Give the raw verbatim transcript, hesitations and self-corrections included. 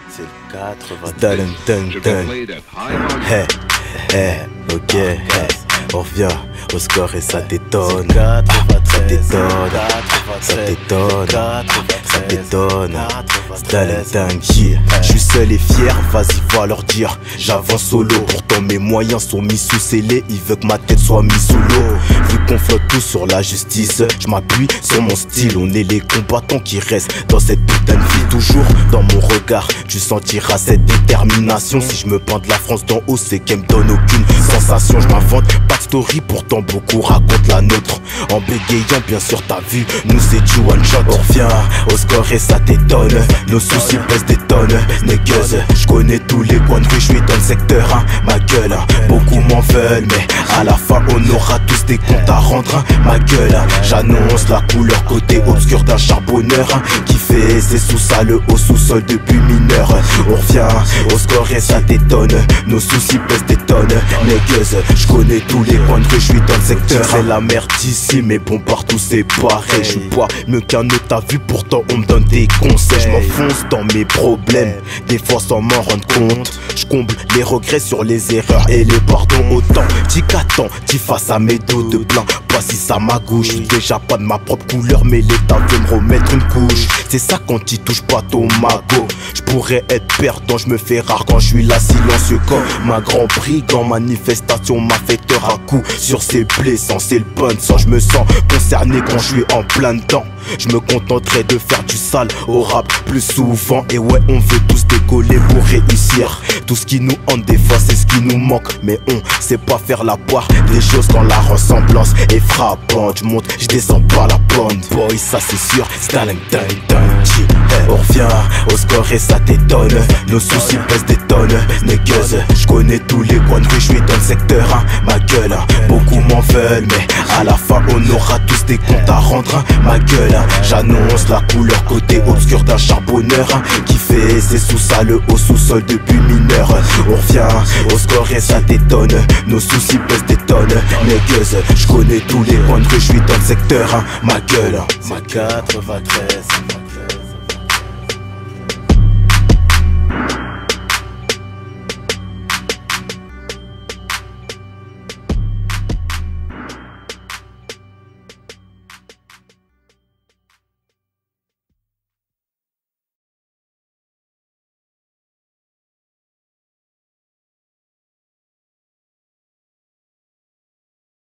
C'est le quatre-vingt-treize. Hey, hey, ok, hey. On revient au score et ça t'étonne. Ça t'étonne, ça t'étonne, ça t'étonne. Stalentang, je suis seul et fier, vas-y va leur dire. J'avance solo, pourtant mes moyens sont mis sous scellés. Ils veulent que ma tête soit mise sous l'eau. Vu qu'on flotte tous sur la justice, je m'appuie sur mon style. On est les combattants qui restent dans cette putain de vie. Toujours dans mon regard, tu sentiras cette détermination. Si je me peins de la France d'en haut, c'est qu'elle me donne aucune sensation. Je m'invente pas de story, pourtant beaucoup racontent la nôtre. En bégayant, bien sûr t'as vu, nous c'est du one shot. On revient au score et ça t'étonne. Nos soucis pèsent des tonnes, négueuse. Je connais tous les coins de rue, je suis dans le secteur, hein. Ma gueule, hein. Beaucoup m'en veulent, mais à la fin on aura tous des comptes à rendre, hein. Ma gueule, hein. J'annonce la couleur côté obscur d'un charbonneur, hein, qui fait ses sous sales au sous-sol depuis mineur. On revient au score et ça t'étonne. Nos soucis pèsent des tonnes, négueuse. Je connais tous les coins de rue, je suis dans le secteur. C'est la merde ici, mais bon partout c'est pareil. Je suis pas mieux qu'un autre, t'as vu, pourtant on me donne des conseils. Je m'enfonce dans mes problèmes, des fois sans m'en rendre compte. Je comble les regrets sur les erreurs et les pardons. Autant t'y qu'attends, t'y face à mes dos de plein. Pas si ça m'agouche, je suis déjà pas de ma propre couleur, mais l'État veut me remettre une couche. C'est ça quand t'y touches pas ton magot. Je pourrais être perdant, je me fais rare quand je suis là silencieux comme ma grand prix. Dans manifestation, ma fêteur à coup sur ses plaies, sans c'est le pun, sans je me sens concerné quand je suis en plein dedans. Je me contenterai de faire du sale au rap plus souvent. Et ouais, on veut tous décoller pour réussir. Tout ce qui nous hante des fois c'est ce qui nous manque, mais on sait pas faire la part des choses quand la ressemblance est frappante. Je monte, je descends pas la pente, boy, ça c'est sûr. Stalentang, on revient au score et ça t'étonne. Nos soucis pèsent des tonnes, négueuse. Je connais tous les coins de rue, je suis dans le secteur, hein. Ma gueule, hein. Beaucoup m'en veulent, mais à la fin on aura tous des comptes à rendre, hein. Ma gueule, hein. J'annonce la couleur côté obscur d'un charbonneur, hein, qui fait ses sous sales au sous-sol depuis mineur. On revient au score et ça t'étonne. Nos soucis pèsent des tonnes, négueuse. Je connais tous les coins de rue, je suis dans le secteur, hein. Ma gueule, hein. Ma quatre-vingt-treize.